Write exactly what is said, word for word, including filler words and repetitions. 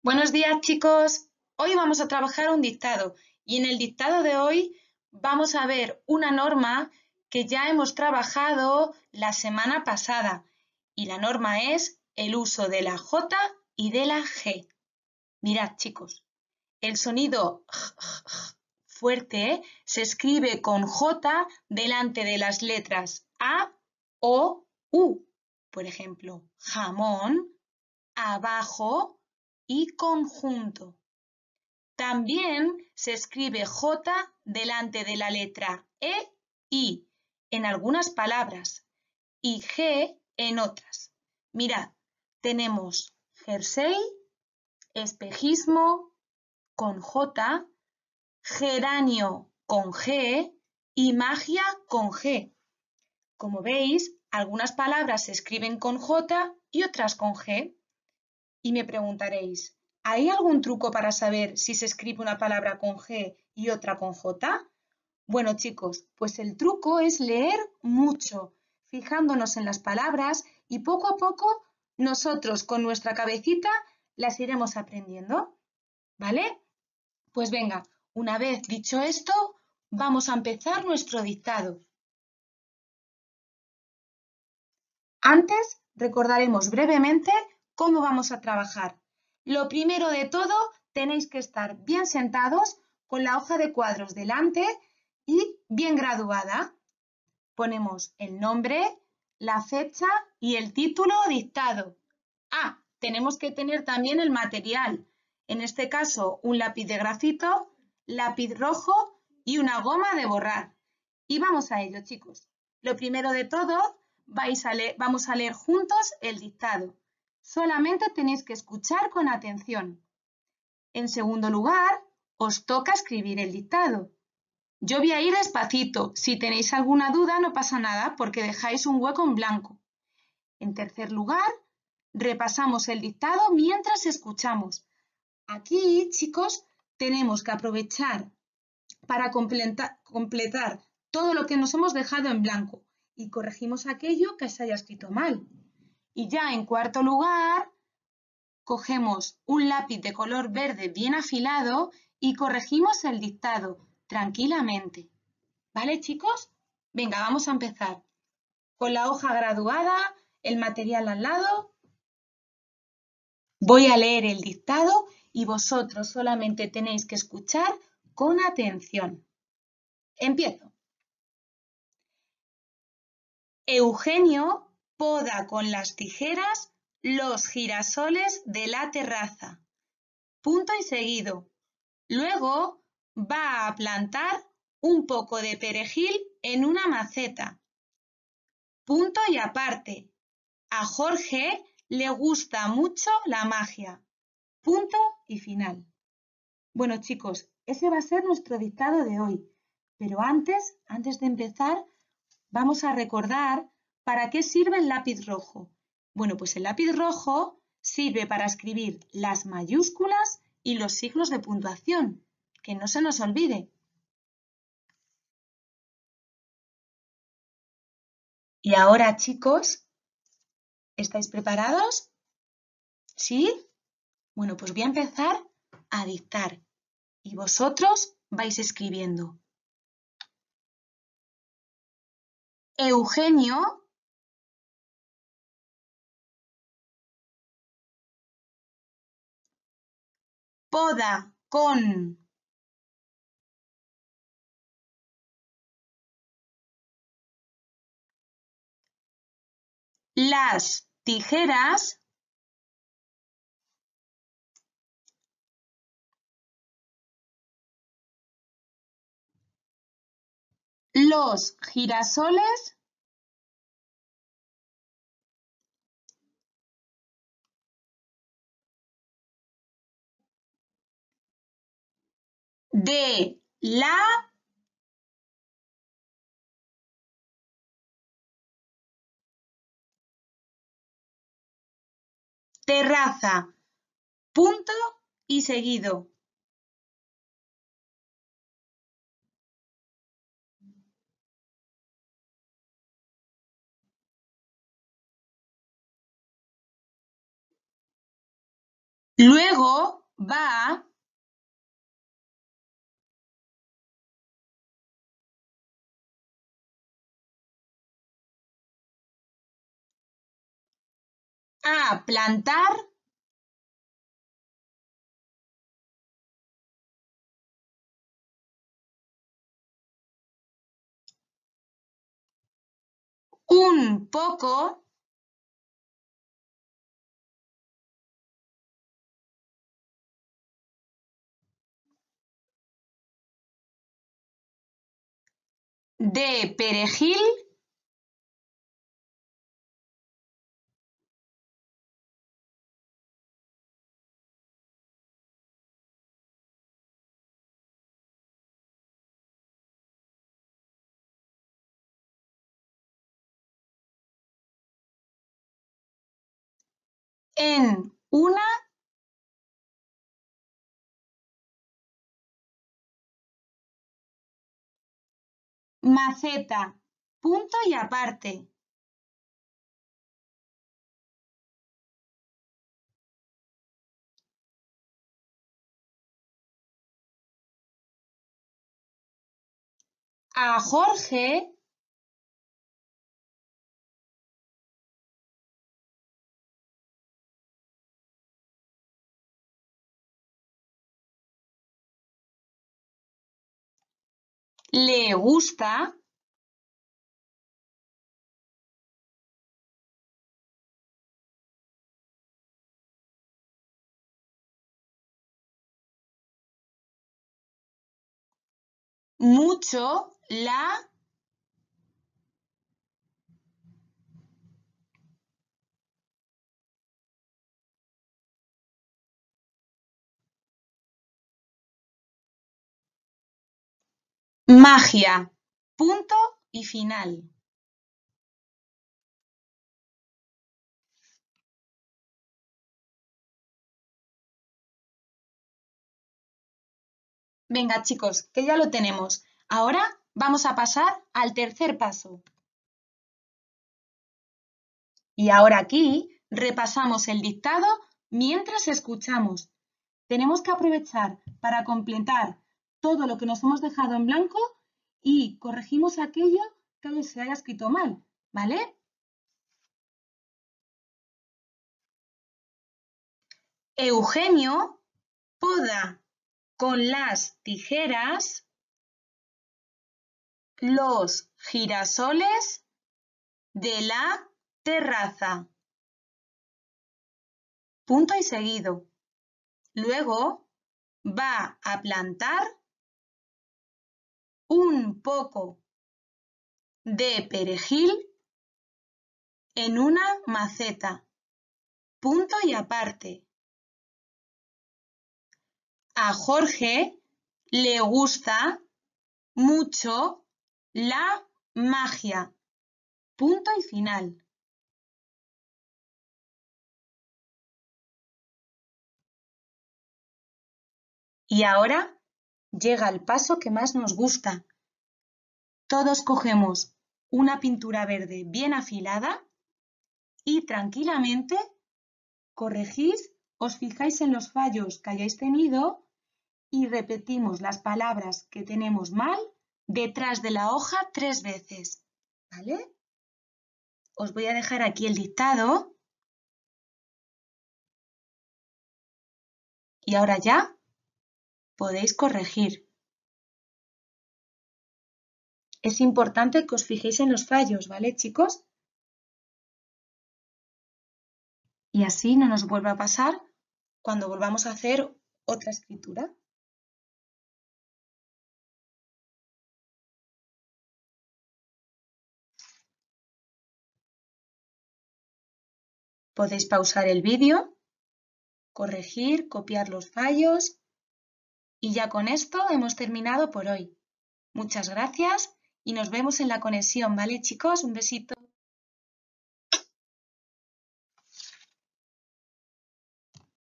Buenos días, chicos. Hoy vamos a trabajar un dictado y en el dictado de hoy vamos a ver una norma que ya hemos trabajado la semana pasada y la norma es el uso de la J y de la G. Mirad, chicos, el sonido j, j, j, fuerte se escribe con J delante de las letras A, O, U. Por ejemplo, jamón, abajo y conjunto. También se escribe J delante de la letra E, I en algunas palabras y G en otras. Mirad, tenemos jersey, espejismo con J, geranio con G y magia con G. Como veis, algunas palabras se escriben con J y otras con G. Y me preguntaréis, ¿hay algún truco para saber si se escribe una palabra con G y otra con J? Bueno, chicos, pues el truco es leer mucho, fijándonos en las palabras y poco a poco nosotros con nuestra cabecita las iremos aprendiendo, ¿vale? Pues venga, una vez dicho esto, vamos a empezar nuestro dictado. Antes recordaremos brevemente cómo vamos a trabajar. Lo primero de todo, tenéis que estar bien sentados con la hoja de cuadros delante y bien graduada. Ponemos el nombre, la fecha y el título dictado. Ah, tenemos que tener también el material. En este caso, un lápiz de grafito, lápiz rojo y una goma de borrar. Y vamos a ello, chicos. Lo primero de todo, vais a leer, vamos a leer juntos el dictado. Solamente tenéis que escuchar con atención. En segundo lugar, os toca escribir el dictado. Yo voy a ir despacito. Si tenéis alguna duda, no pasa nada porque dejáis un hueco en blanco. En tercer lugar, repasamos el dictado mientras escuchamos. Aquí, chicos, tenemos que aprovechar para completar, completar todo lo que nos hemos dejado en blanco y corregimos aquello que se haya escrito mal. Y ya en cuarto lugar, cogemos un lápiz de color verde bien afilado y corregimos el dictado tranquilamente. ¿Vale, chicos? Venga, vamos a empezar. Con la hoja graduada, el material al lado. Voy a leer el dictado y vosotros solamente tenéis que escuchar con atención. Empiezo. Eugenio poda con las tijeras los girasoles de la terraza. Punto y seguido. Luego va a plantar un poco de perejil en una maceta. Punto y aparte. A Jorge le gusta mucho la magia. Punto y final. Bueno, chicos, ese va a ser nuestro dictado de hoy. Pero antes, antes de empezar, vamos a recordar para qué sirve el lápiz rojo. Bueno, pues el lápiz rojo sirve para escribir las mayúsculas y los signos de puntuación. Que no se nos olvide. Y ahora, chicos, ¿estáis preparados? ¿Sí? Bueno, pues voy a empezar a dictar y vosotros vais escribiendo. Eugenio poda con las tijeras los girasoles de la terraza. Punto y seguido. Luego va a plantar un poco de perejil en una maceta, punto y aparte. A Jorge le gusta mucho la magia, punto y final. Venga, chicos, que ya lo tenemos. Ahora vamos a pasar al tercer paso. Y ahora aquí repasamos el dictado mientras escuchamos. Tenemos que aprovechar para completar todo lo que nos hemos dejado en blanco y corregimos aquello que se haya escrito mal, ¿vale? Eugenio poda con las tijeras los girasoles de la terraza. Punto y seguido. Luego va a plantar un poco de perejil en una maceta. Punto y aparte. A Jorge le gusta mucho la magia. Punto y final. Y ahora llega el paso que más nos gusta. Todos cogemos una pintura verde bien afilada y tranquilamente corregís, os fijáis en los fallos que hayáis tenido y repetimos las palabras que tenemos mal detrás de la hoja tres veces, ¿vale? Os voy a dejar aquí el dictado y ahora ya podéis corregir. Es importante que os fijéis en los fallos, ¿vale, chicos? Y así no nos vuelva a pasar cuando volvamos a hacer otra escritura. Podéis pausar el vídeo, corregir, copiar los fallos y ya con esto hemos terminado por hoy. Muchas gracias y nos vemos en la conexión, ¿vale, chicos? Un besito.